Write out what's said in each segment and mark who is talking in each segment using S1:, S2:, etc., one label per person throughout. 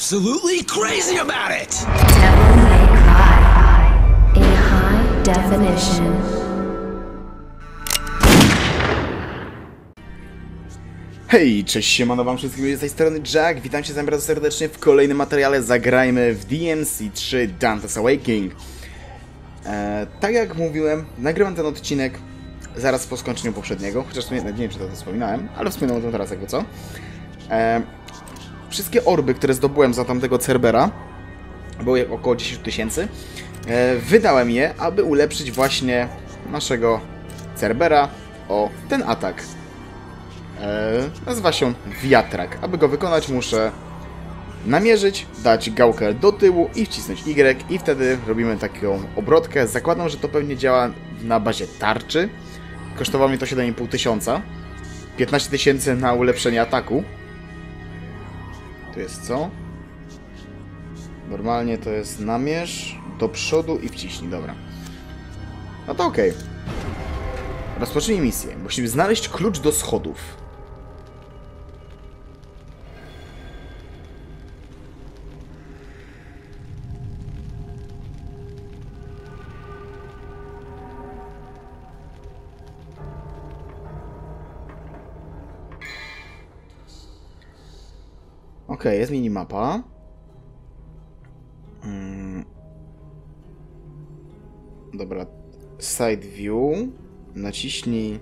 S1: absolutely crazy about it!
S2: Devil May Cry in high definition.
S3: Hej, cześć, siemano wam wszystkim, z tej strony Jack, witam cię bardzo serdecznie w kolejnym materiale. Zagrajmy w DMC3 Dante's Awakening. Tak jak mówiłem, nagrywam ten odcinek zaraz po skończeniu poprzedniego, chociaż nie wiem, czy to wspominałem, ale wspominam o tym teraz, jakby co. Wszystkie orby, które zdobyłem za tamtego Cerbera, było je około 10 000, wydałem je, aby ulepszyć właśnie naszego Cerbera o ten atak. Nazywa się wiatrak. Aby go wykonać, muszę namierzyć, dać gałkę do tyłu i wcisnąć Y i wtedy robimy taką obrotkę. Zakładam, że to pewnie działa na bazie tarczy. Kosztowało mnie to 7500. 15 000 na ulepszenie ataku. Tu jest co? Normalnie to jest namierz do przodu i wciśnij, dobra. No to okej. Rozpocznijmy misję. Musimy znaleźć klucz do schodów. Okej, jest minimapa. Dobra. Side view. Naciśnij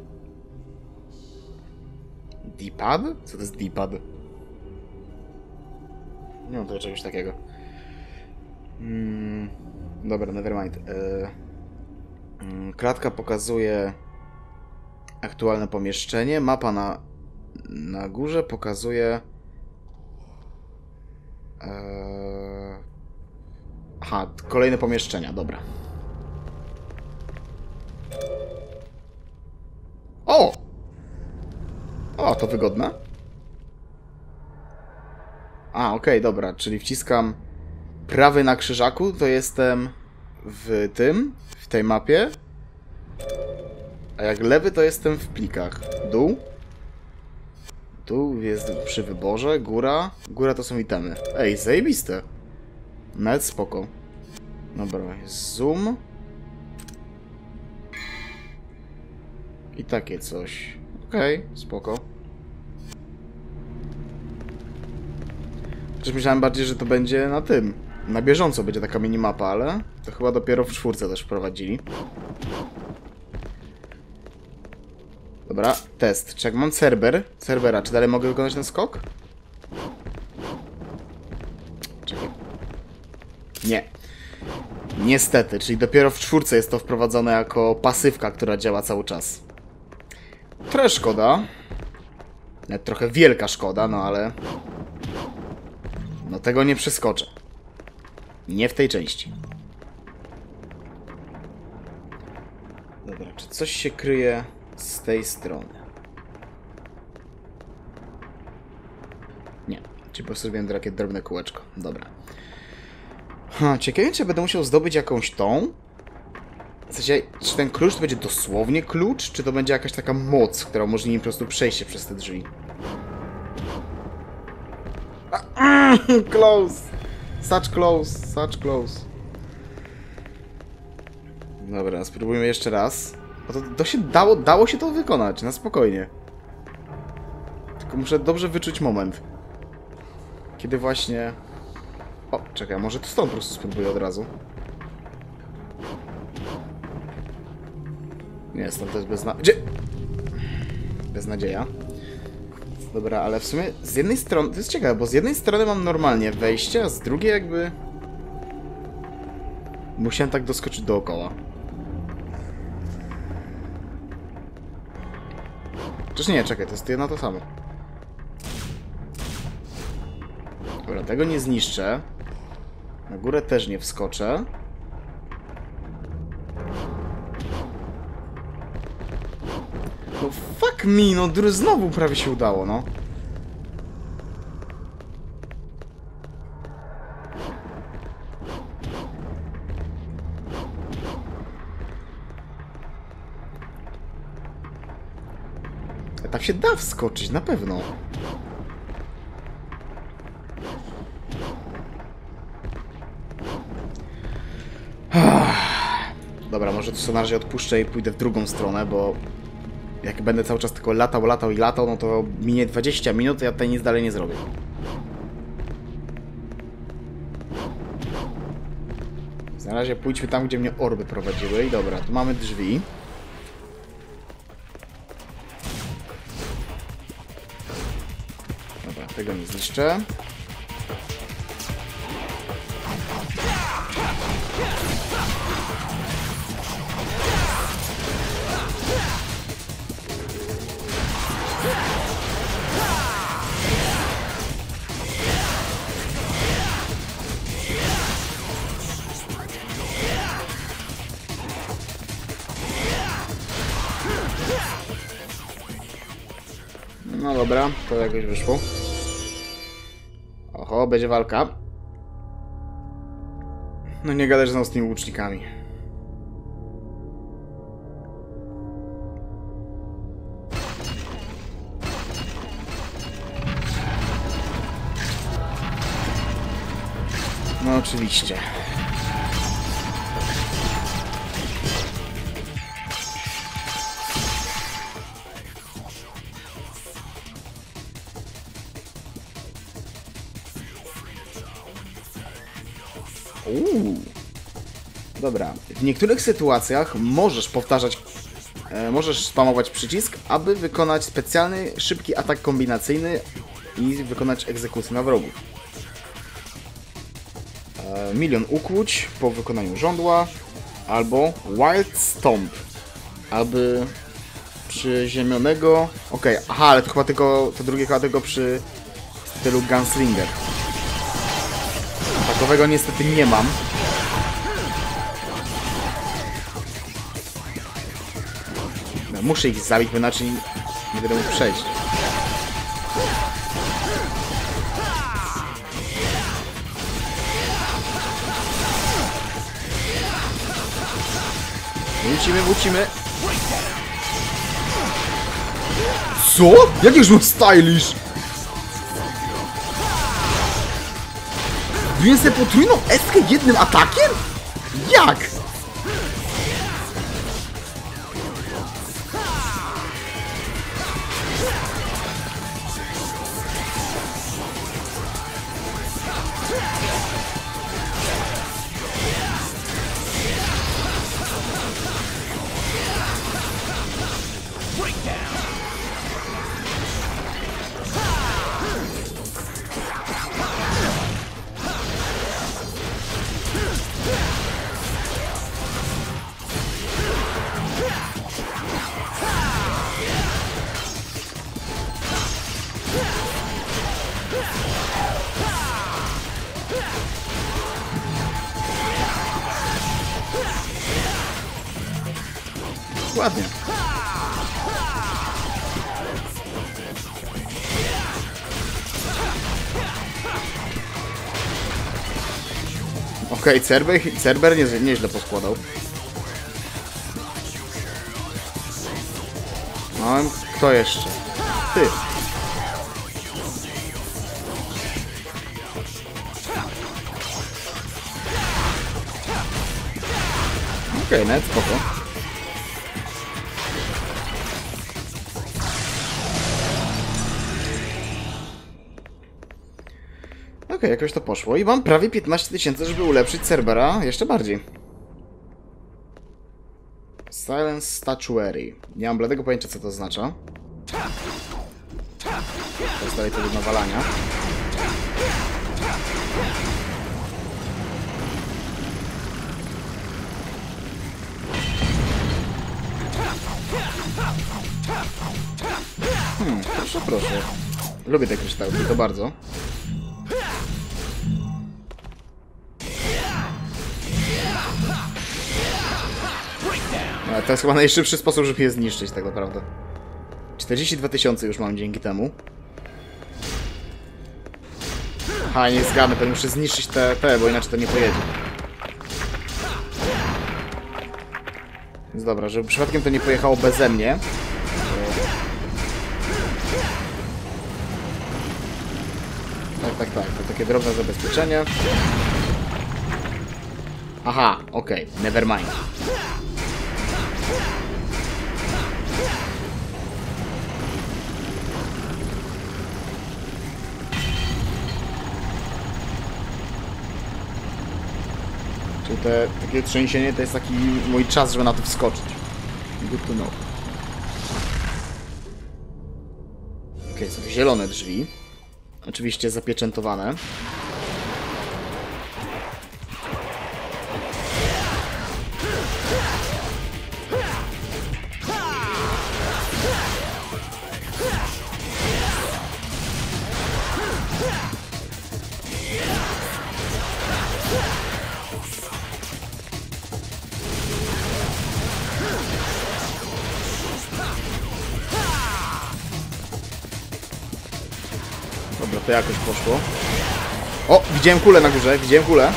S3: D-pad? Co to jest D-pad? Nie mam tutaj czegoś takiego. Dobra, nevermind. Klatka pokazuje aktualne pomieszczenie. Mapa na górze pokazuje... Aha, kolejne pomieszczenia, dobra. O, to wygodne. Okej, dobra, czyli wciskam prawy na krzyżaku, to jestem w tej mapie. A jak lewy, to jestem w plikach. Dół. Tu jest przy wyborze, góra. Góra to są itemy. Ej, zajebiste. Nawet spoko. Dobra, jest zoom. I takie coś. Okej, spoko. Przecież myślałem bardziej, że to będzie na tym. Na bieżąco będzie taka minimapa, ale to chyba dopiero w 4 też wprowadzili. Dobra, test. Czy jak mam Cerbera, czy dalej mogę wykonać ten skok? Czekaj. Nie. Niestety, czyli dopiero w 4 jest to wprowadzone jako pasywka, która działa cały czas. Trochę szkoda. Nawet trochę wielka szkoda, no ale... No tego nie przeskoczę. Nie w tej części. Dobra, czy coś się kryje z tej strony? Nie. Czyli po prostu zrobiłem takie drobne kółeczko. Dobra. Ciekawe, czy będę musiał zdobyć jakąś tą? W sensie, czy ten klucz to będzie dosłownie klucz, czy to będzie jakaś taka moc, która umożliwi mi po prostu przejście przez te drzwi? Close! Such close, such close. Dobra, spróbujmy jeszcze raz. Bo to się dało się to wykonać, na spokojnie. Tylko muszę dobrze wyczuć moment. Kiedy właśnie... O, czekaj, może to stąd po prostu spróbuję od razu. Nie, stąd to jest beznadzieja. Dobra, ale w sumie z jednej strony... To jest ciekawe, bo z jednej strony mam normalnie wejście, a z drugiej jakby... Musiałem tak doskoczyć dookoła. Czyż nie, czekaj, to jest jedno to samo. Dobra, tego nie zniszczę. Na górę też nie wskoczę. No fuck me, no znowu prawie się udało, no. Tam się da wskoczyć, na pewno. Dobra, może to na razie odpuszczę i pójdę w drugą stronę, bo jak będę cały czas tylko latał, no to minie 20 minut, a ja tutaj nic dalej nie zrobię. Na razie pójdźmy tam, gdzie mnie orby prowadziły. I dobra, tu mamy drzwi. Dobra, tego nie zniszczę. No dobra, to jakoś wyszło. Oho, będzie walka. No nie gadaj, że są z tymi łucznikami. No oczywiście. Dobra, w niektórych sytuacjach możesz powtarzać, możesz spamować przycisk, aby wykonać specjalny, szybki atak kombinacyjny i wykonać egzekucję na wrogów. Milion ukłuć po wykonaniu żądła, albo Wild Stomp, aby przyziemionego... Okej, aha, ale to chyba tylko, to drugie chyba tylko przy stylu Gunslinger. Takowego niestety nie mam. No, muszę ich zabić, bo inaczej nie będę mógł przejść. Wrócimy. Co? Jak już mam stylish? Wbiłem sobie potrójną eskę jednym atakiem? Jak? Ładnie. Okej, Cerber nieźle poskładał. No, kto jeszcze? Ty. Okej, net, spoko. Okej, jakoś to poszło i mam prawie 15 000, żeby ulepszyć Cerbera jeszcze bardziej. Silence Statuary. Nie mam bladego pojęcia, co to oznacza. Teraz dalej to do nawalania. Proszę. Lubię te kryształki, to bardzo. To jest chyba najszybszy sposób, żeby je zniszczyć, tak naprawdę. 42 000 już mam dzięki temu. Aha, nie zgadnę, to muszę zniszczyć te, bo inaczej to nie pojedzie. Więc dobra, żeby przypadkiem to nie pojechało beze mnie. Tak, to takie drobne zabezpieczenie. Aha, okej, never mind. takie trzęsienie to jest taki mój czas, żeby na to wskoczyć. Good to know. Okej, są zielone drzwi. Oczywiście zapieczętowane. Dobra, to jakoś poszło. O, widziałem kulę na górze, widziałem kulę.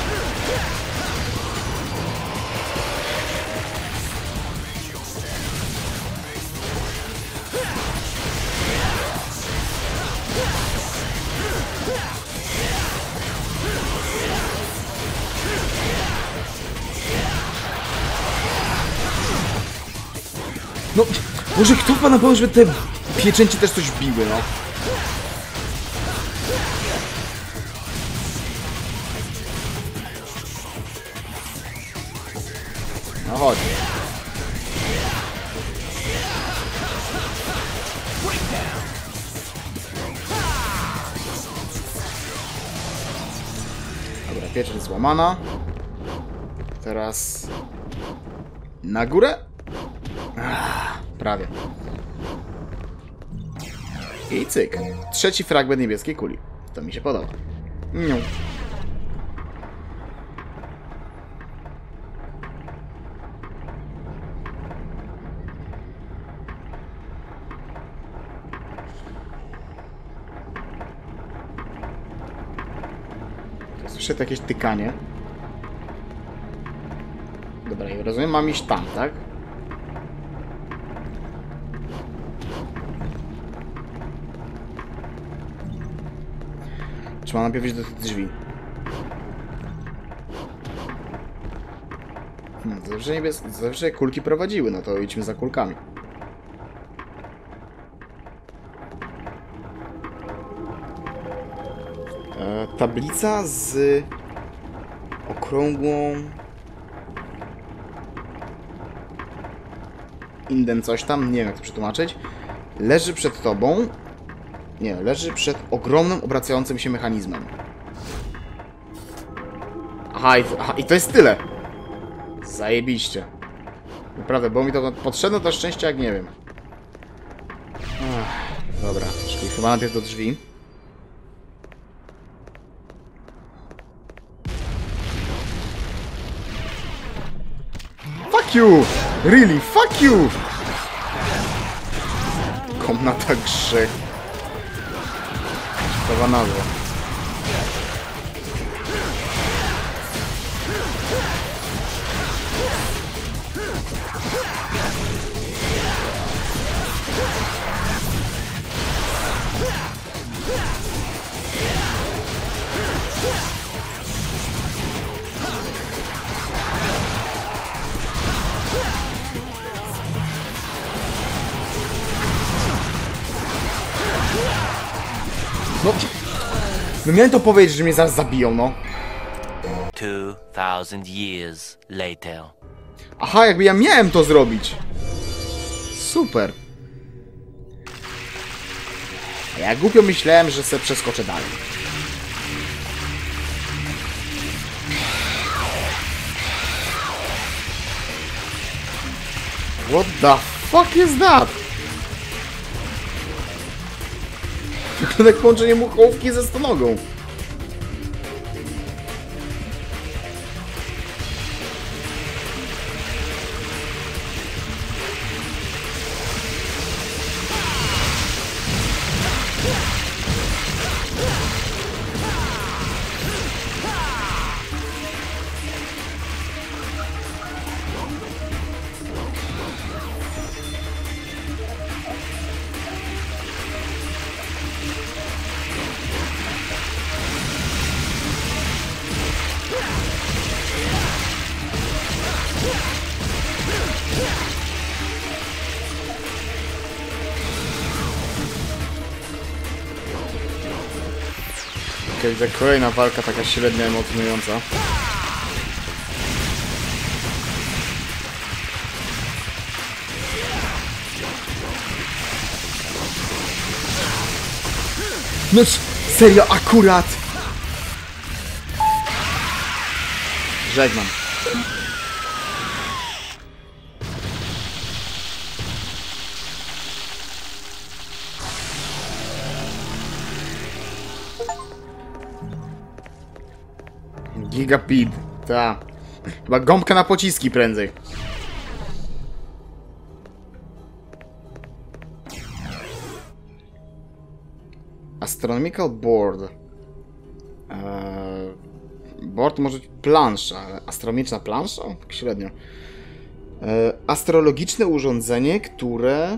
S3: No, może kto pana powiedział, że te pieczęci też coś biły, no? No chodź. Dobra, pieczęć złamana. Teraz na górę. Prawie. I cyk. Trzeci fragment niebieskiej kuli. To mi się podoba. Niu. Słyszę to jakieś tykanie. Dobra, i rozumiem, mam iść tam, tak? Czy mam najpierw iść do tych drzwi? Zawsze kulki prowadziły, no to idźmy za kulkami. Tablica z okrągłą indem coś tam, nie wiem jak to przetłumaczyć. Leży przed tobą. Nie, leży przed ogromnym, obracającym się mechanizmem. Aha, i to jest tyle. Zajebiście. Naprawdę, bo mi to potrzebne do szczęścia, jak nie wiem. Dobra, czyli chyba najpierw do drzwi. Fuck you! Really, fuck you! Komnata grzech. Ciekawa nazwa. No miałem to powiedzieć, że mnie zaraz zabiją, no.
S4: 2000 years later.
S3: Aha, jakby ja miałem to zrobić. Super. A ja głupio myślałem, że sobie przeskoczę dalej. What the fuck is that? To jak połączenie muchołówki ze stonogą. Widzę kolejna walka taka średnio emocjonująca. No serio, akurat! Żegnam. Gigapid, ta. Chyba gąbka na pociski prędzej. Astronomical board. Board może być plansza, ale astronomiczna plansza? Tak średnio. Astrologiczne urządzenie, które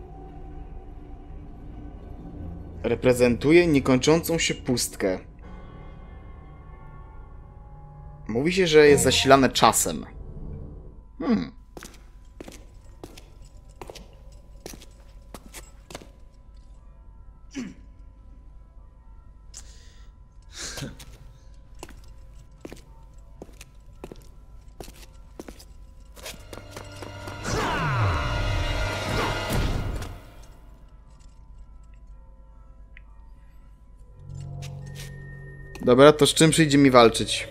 S3: reprezentuje niekończącą się pustkę. Mówi się, że jest zasilane czasem. Dobra, to z czym przyjdzie mi walczyć?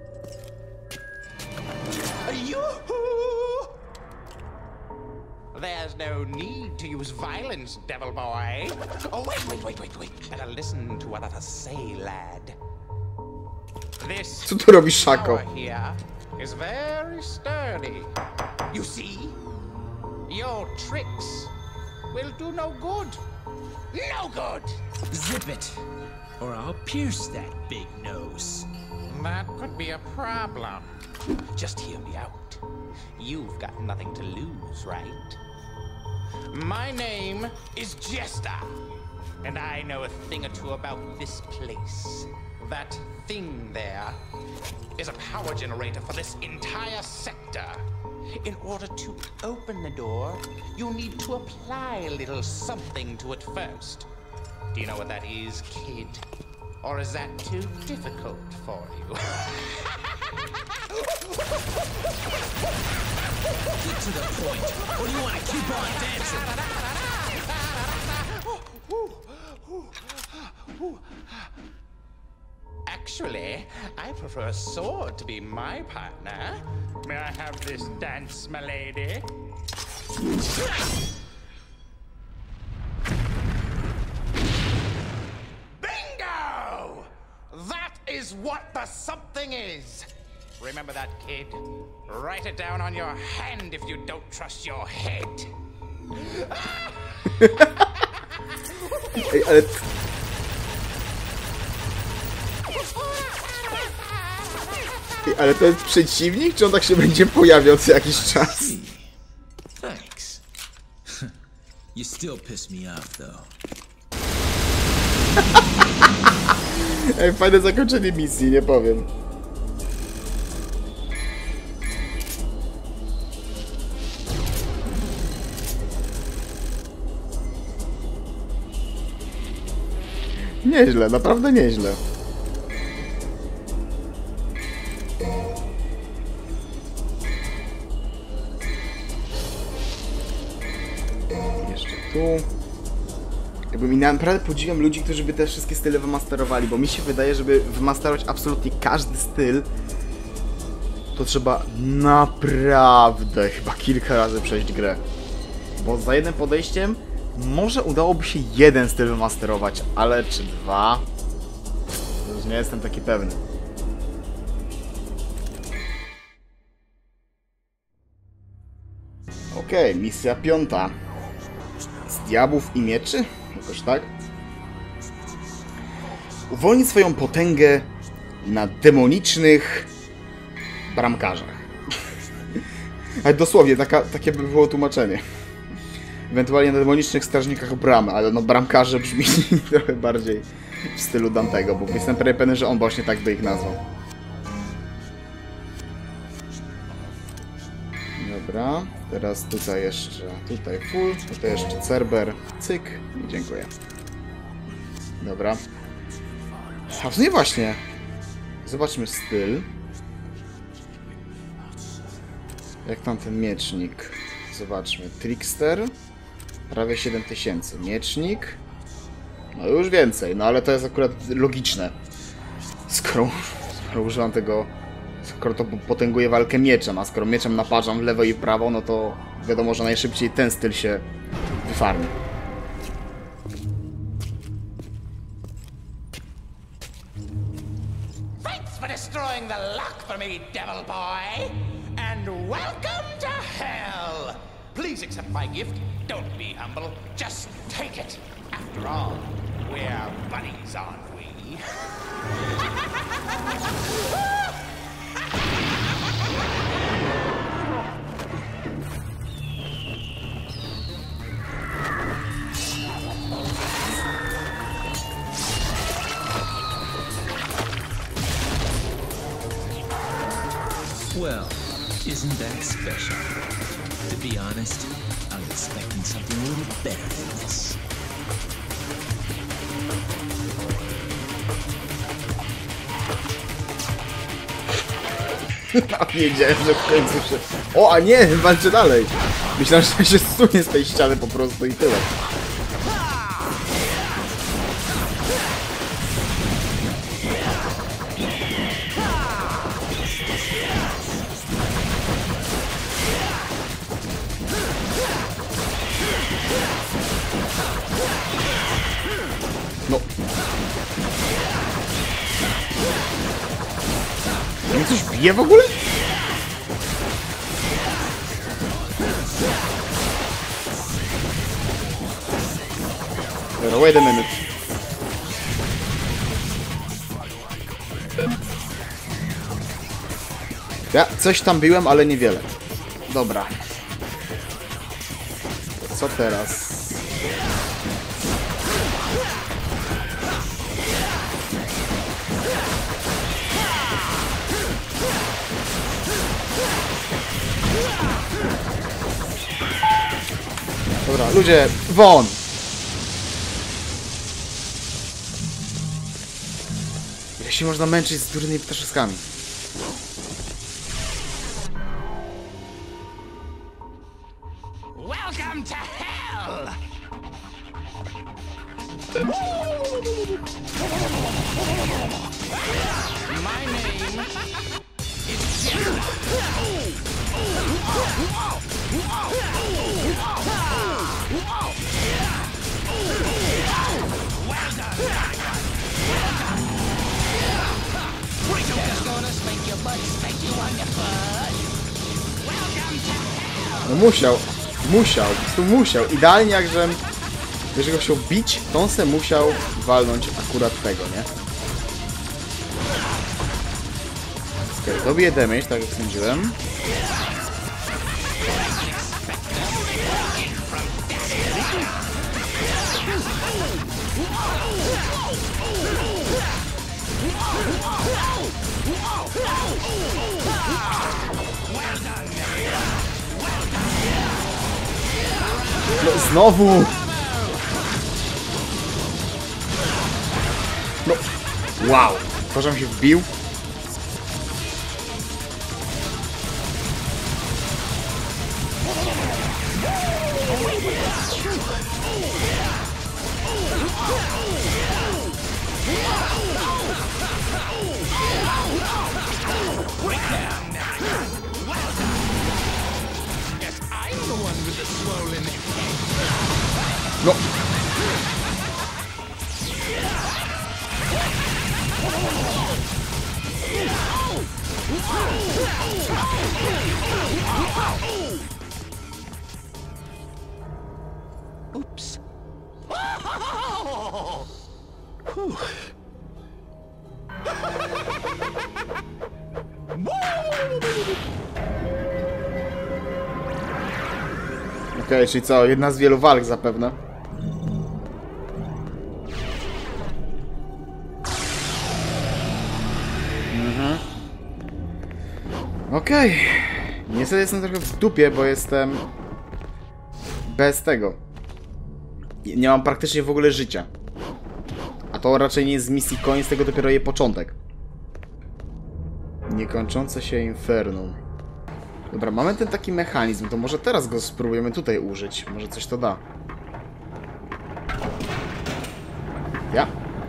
S1: There's no need to use violence, devil boy. Oh, wait. Better listen to what I say, lad. This
S3: Co tu robi Szako?
S1: tower here is very sturdy. You see? Your tricks will do no good. No good!
S5: Zip it, or I'll pierce that big nose.
S1: That could be a problem. Just hear me out. You've got nothing to lose, right? My name is Jester, and I know a thing or two about this place. That thing there is a power generator for this entire sector. In order to open the door, you need to apply a little something to it first. Do you know what that is, kid? Or is that too difficult for you?
S5: Get to the point, or do you want to keep on dancing?
S1: Actually, I prefer a sword to be my partner. May I have this dance, my lady? Bingo! That is what the something is. Remember that, kid. Write it down on your hand if you don't trust your head.
S3: Ej, ale... Ej, ale to jest przeciwnik, czy on tak się będzie pojawiał co jakiś czas?
S5: Thanks. You still piss me off, though.
S3: Ej, fajne zakończenie misji, nie powiem. Nieźle, naprawdę nieźle. Jeszcze tu. Jakby naprawdę podziwiam ludzi, którzy by te wszystkie style wymasterowali, bo mi się wydaje, żeby wymasterować absolutnie każdy styl, to trzeba naprawdę chyba kilka razy przejść grę. Bo za jednym podejściem może udałoby się jeden styl wymasterować, ale czy dwa? To już nie jestem taki pewny. Okej, misja 5. Z diabłów i mieczy? Jakoś tak? Uwolnij swoją potęgę na demonicznych bramkarzach. Ale dosłownie, takie by było tłumaczenie. Ewentualnie na demonicznych strażnikach bramy, ale no bramkarze brzmi trochę bardziej w stylu Dantego, bo jestem prawie pewny, że on właśnie tak by ich nazwał. Dobra, teraz tutaj jeszcze, tutaj full, tutaj jeszcze Cerber, cyk i dziękuję. Dobra. A w sumie właśnie, zobaczmy styl. Jak tam ten miecznik? Zobaczmy, Trickster, prawie 7000, miecznik, No już więcej, no ale to jest akurat logiczne. Skoro używam tego... Skoro to potęguje walkę mieczem, a skoro mieczem naparzam w lewo i w prawo, no to wiadomo, że najszybciej ten styl się wyfarmi.
S1: Thanks for destroying the lock for me, devil boy! And welcome to hell! Please accept my gift. Don't be humble. Just take it. After all, we're buddies, aren't we?
S5: Well, isn't that special? To be honest, I was expecting something a little better than this.
S3: Wiedziałem, że w końcu się... O, a nie! Walczy dalej! Myślałem, że się zsunie z tej ściany po prostu i tyle. No. Mnie coś bije w ogóle? Dobra, wait a minute. Ja coś tam biłem, ale niewiele. Dobra. Co teraz? Dobra, ludzie, won! Jak się można męczyć z durnymi ptaszyskami?
S1: Welcome to hell! My name is Jester.
S3: No musiał, po prostu musiał. Idealnie jak żem, jeżeli go chciał bić, to on se musiał walnąć akurat tego, nie? Okej, dobiję damage, tak jak sądziłem. No, znowu! No, wow! To, żem się wbił. No.
S1: Oops.
S3: Okej, czyli co? Jedna z wielu walk zapewne. Okej. Niestety jestem trochę w dupie, bo jestem bez tego. Nie mam praktycznie w ogóle życia. A to raczej nie jest z misji koniec, tego dopiero jej początek. Niekończące się Infernum. Dobra, mamy ten taki mechanizm, to może teraz go spróbujemy tutaj użyć. Może coś to da. Ja.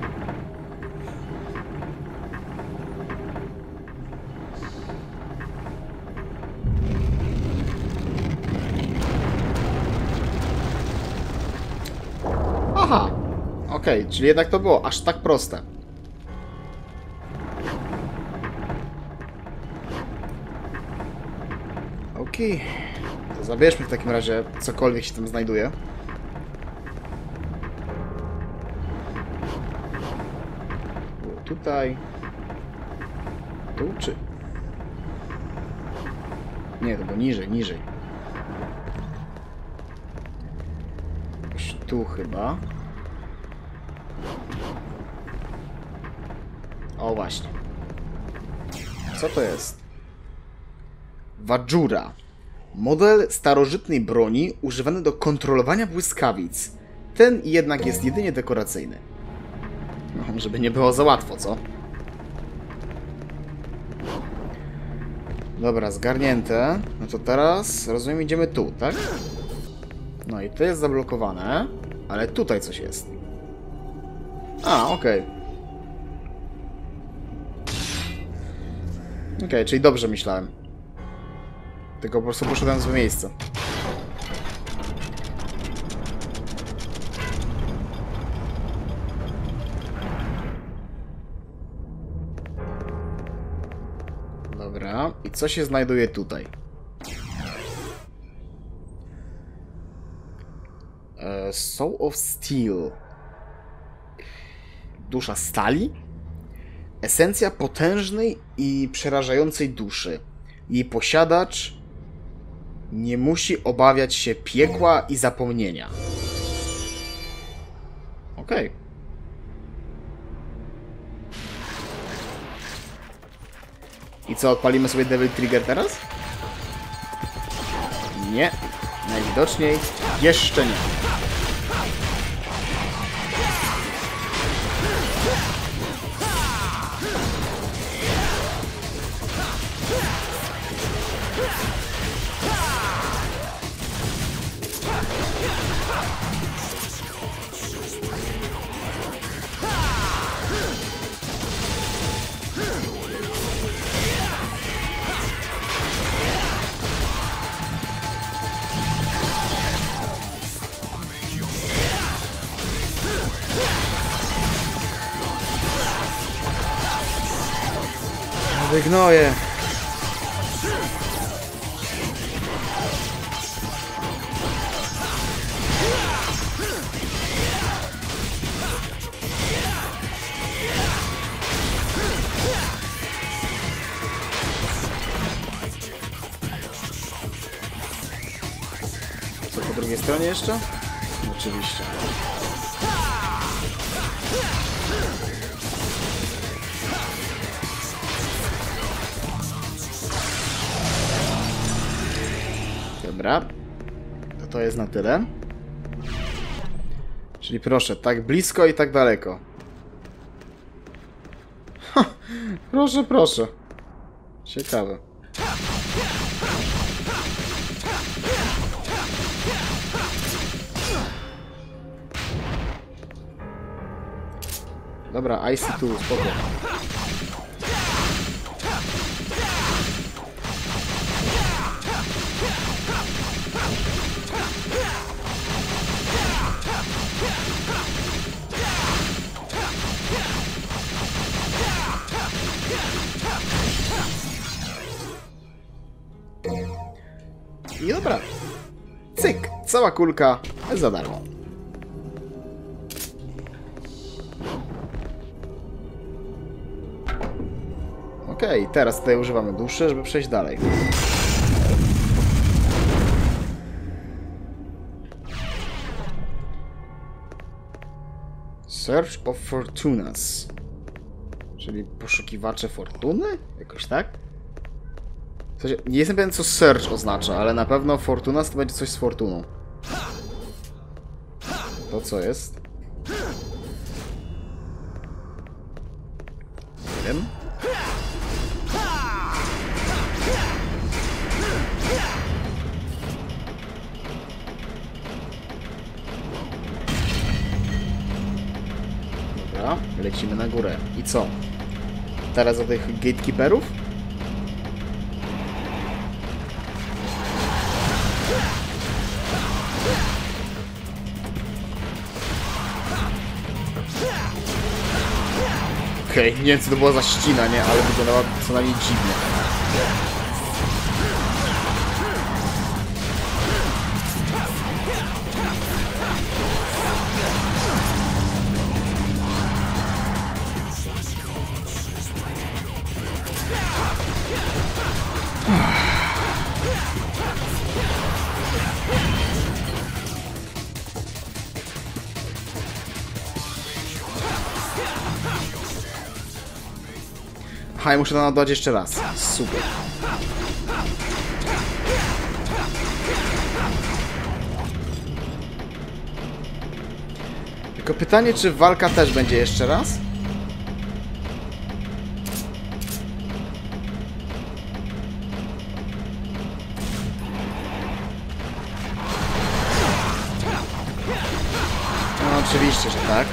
S3: Aha. Okej, czyli jednak to było aż tak proste. Okej. To zabierzmy w takim razie cokolwiek się tam znajduje. Było tutaj. Tu czy... Nie, to było niżej, niżej. Jakoś tu chyba. O, właśnie. Co to jest? Vajura. Model starożytnej broni używany do kontrolowania błyskawic. Ten jednak jest jedynie dekoracyjny. No, żeby nie było za łatwo, co? Dobra, zgarnięte. No to teraz, rozumiem, idziemy tu, tak? No i to jest zablokowane, ale tutaj coś jest. A, okej. Okej, czyli dobrze myślałem. Tylko po prostu poszedłem w złe miejsce. Dobra, i co się znajduje tutaj? Soul of Steel. Dusza stali? Esencja potężnej i przerażającej duszy. Jej posiadacz nie musi obawiać się piekła i zapomnienia. Okej. I co, odpalimy sobie Devil Trigger teraz? Nie. Najwidoczniej jeszcze nie. Wygnoję. Co po drugiej stronie jeszcze? Oczywiście. Dobra. To jest na tyle. Czyli proszę, tak blisko i tak daleko. Ha, proszę, proszę. Ciekawe. Dobra, Icy tu, spoko. I dobra. Cyk, cała kulka za darmo. Okej, teraz tutaj używamy duszy, żeby przejść dalej. Search of Fortunas. Czyli poszukiwacze fortuny? Jakoś tak? W sensie, nie jestem pewien, co search oznacza, ale na pewno Fortunas to będzie coś z fortuną. To co jest? Nie wiem. Dobra, lecimy na górę. I co? Teraz do tych gatekeeperów? Okej, nie wiem co to była za ścina, nie? Ale wyglądała co najmniej dziwnie. Aha, muszę to nadać jeszcze raz. Super. Tylko pytanie, czy walka też będzie jeszcze raz? No oczywiście, że tak.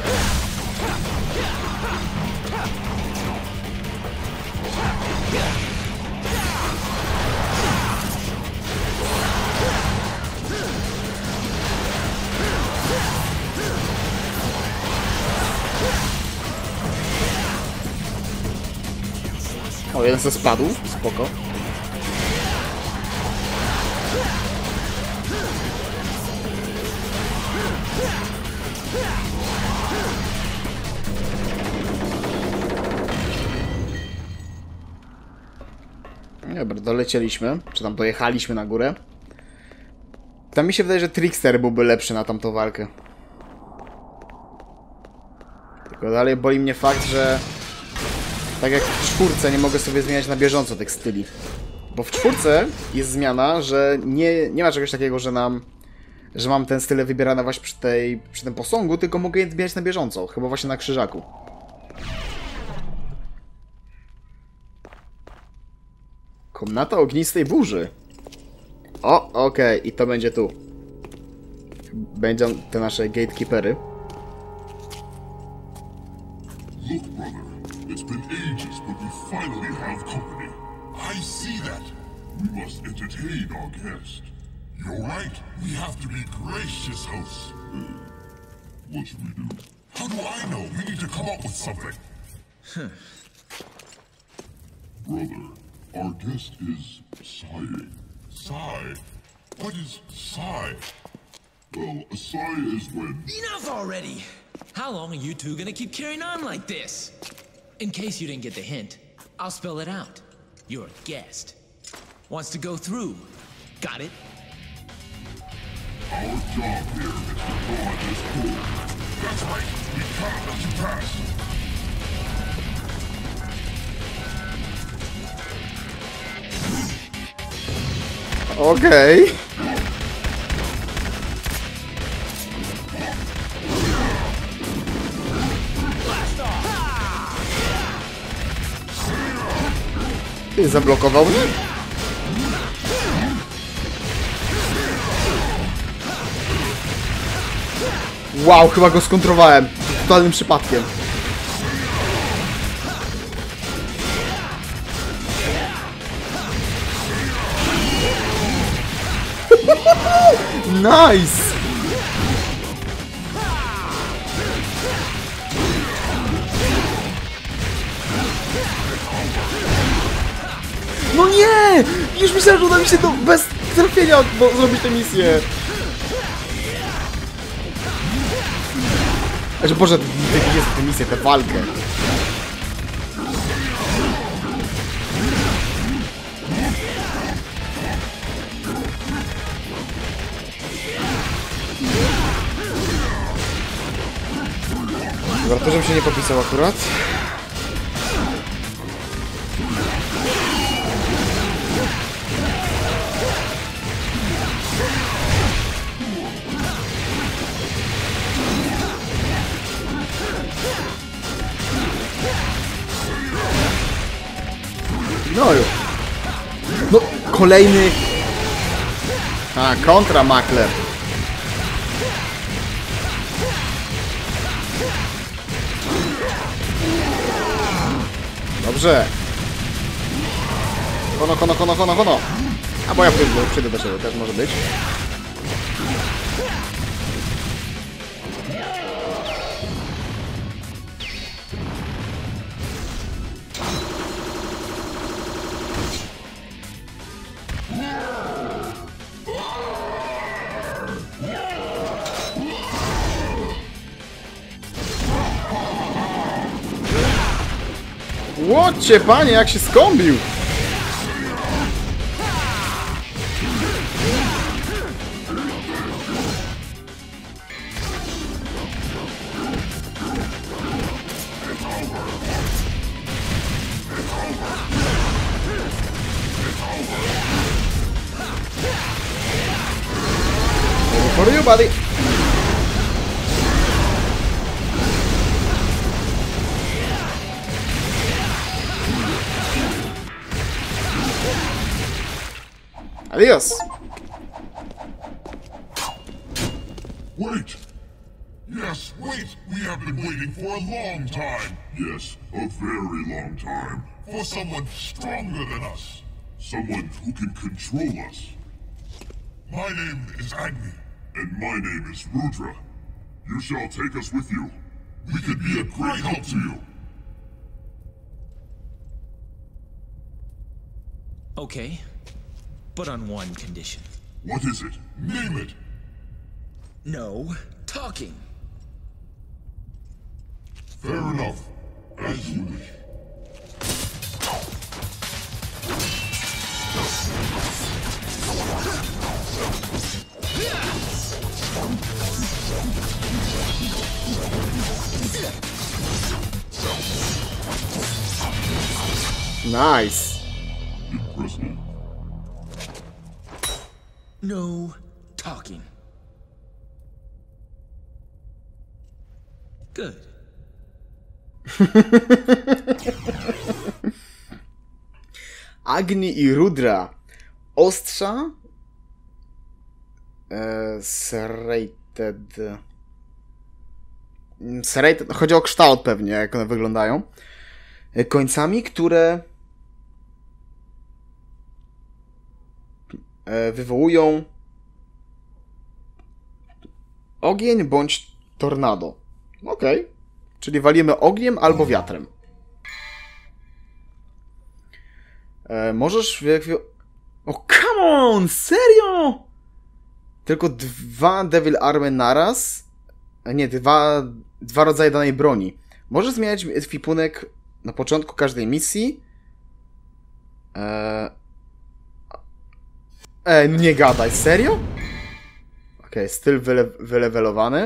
S3: O, jeden ze spadł, spoko. Dobra, dolecieliśmy, czy tam dojechaliśmy na górę. Tam mi się wydaje, że Trickster byłby lepszy na tamtą walkę. Tylko dalej boli mnie fakt, że tak jak w 4 nie mogę sobie zmieniać na bieżąco tych styli. Bo w 4 jest zmiana, że nie ma czegoś takiego, że mam ten styl wybierany właśnie przy tym posągu, tylko mogę je zmieniać na bieżąco. Chyba właśnie na krzyżaku. Komnata ognistej burzy. O, okej, i to będzie tu. Będą te nasze gatekeepery.
S6: Look, brother, it's been ages, but we finally have company. I see that. We must entertain our guest. You're right. We have to be gracious hosts. What should we do? How do I know? We need to come up with something. Brother, our guest is sighing. Sigh? What is sigh? Well, a sigh is when...
S5: Enough already! How long are you two gonna keep carrying on like this? In case you didn't get the hint, I'll spell it out. Your guest wants to go through. Got it?
S6: Our job here is to guard this pool. That's right. We can't let you pass.
S3: Okej. Ty zablokował mnie? Wow, chyba go skontrowałem. Totalnym przypadkiem. Nice! No nie! Już myślałem, że uda mi się to bez trafienia zrobić tę misję. Że Boże, jaki jest tę misję, tę walkę. Dobra, to żebym się nie popisał akurat. No już. No, kolejny... A, kontra makler. Dobrze. Hono. A bo ja przyjdę do siebie, też może być. Łocie, panie, jak się skąbił! For you, buddy! Adios!
S6: Wait! Yes, wait! We have been waiting for a long time! Yes, a very long time. For someone stronger than us. Someone who can control us. My name is Agni. And my name is Rudra. You shall take us with you. We could be a great help to you.
S5: Okay, but on one condition.
S6: What is it? Name it!
S5: No talking.
S6: Fair enough. As you wish.
S3: Nice!
S6: Impressive.
S5: No talking. Good.
S3: Agni i Rudra. Ostrza. Serrated. Chodzi o kształt pewnie, jak one wyglądają. Końcami, które wywołują ogień bądź tornado. Okej. Czyli walimy ogniem albo wiatrem. Możesz... O, come on! Serio? Tylko 2 Devil Army naraz? Nie, dwa rodzaje danej broni. Możesz zmieniać ekwipunek na początku każdej misji. Nie gadaj, serio? Okej, styl wylewelowany.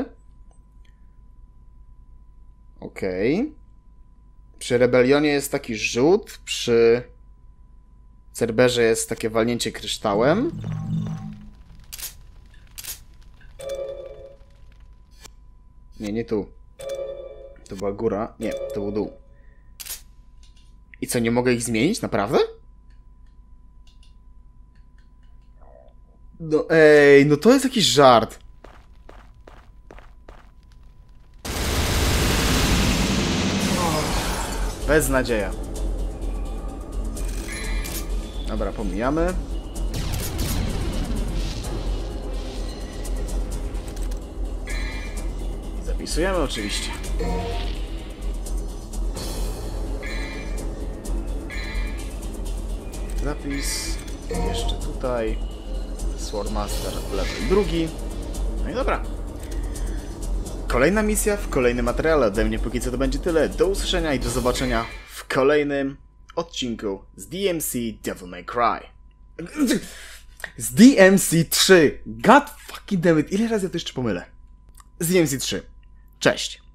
S3: Okej. Przy Rebelionie jest taki rzut, przy Cerberze jest takie walnięcie kryształem. Nie tu. To była góra. Nie, to był dół. I co, nie mogę ich zmienić? Naprawdę? No ej, no to jest jakiś żart. Beznadzieja. Dobra, pomijamy. Zapisujemy oczywiście. Zapis. Jeszcze tutaj. Swordmaster level 2. No i dobra. Kolejna misja w kolejnym materiale. Ode mnie póki co to będzie tyle. Do usłyszenia i do zobaczenia w kolejnym odcinku z DMC Devil May Cry. Z DMC 3. God fucking damn it. Ile razy ja to jeszcze pomylę? Z DMC 3. Cześć.